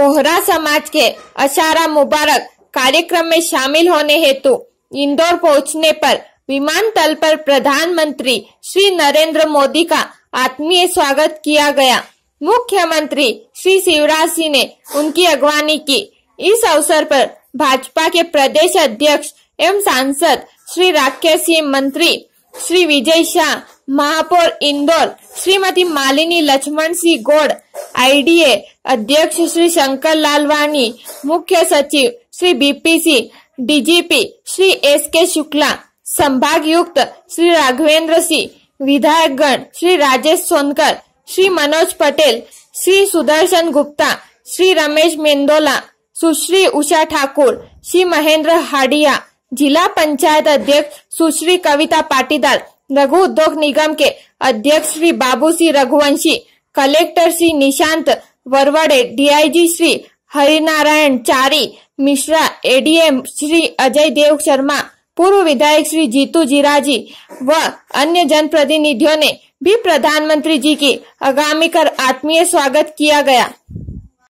बोहरा समाज के अशारा मुबारक कार्यक्रम में शामिल होने हेतु इंदौर पहुंचने पर विमानतल पर प्रधानमंत्री श्री नरेंद्र मोदी का आत्मीय स्वागत किया गया। मुख्यमंत्री श्री शिवराज सिंह ने उनकी अगवानी की। इस अवसर पर भाजपा के प्रदेश अध्यक्ष एवं सांसद श्री राकेश सिंह, मंत्री श्री विजय शाह, महापौर इंदौर श्रीमती मालिनी लक्ष्मण सिंह गौड़, आईडीए अध्यक्ष श्री शंकर लालवानी, मुख्य सचिव Shri BP Singh, DGP Shri SK Shukla, संभागयुक्त श्री राघवेंद्र सिंह, विधायकगण श्री राजेश सोनकर, श्री मनोज पटेल, श्री सुदर्शन गुप्ता, श्री रमेश मेंदोला, सुश्री उषा ठाकुर, श्री महेंद्र हाडिया, जिला पंचायत अध्यक्ष सुश्री कविता पाटीदार, लघु उद्योग निगम के अध्यक्ष Shri Babu Singh Raghuvanshi, collector Shri Nishant Varwade, DIG Shri Harinarayan Chari Mishra, ADM Shri Ajay Dev Sharma, पूर्व विधायक श्री जीतू जिराजी व अन्य जनप्रतिनिधियों ने भी प्रधानमंत्री जी की आगामी कर आत्मीय स्वागत किया गया।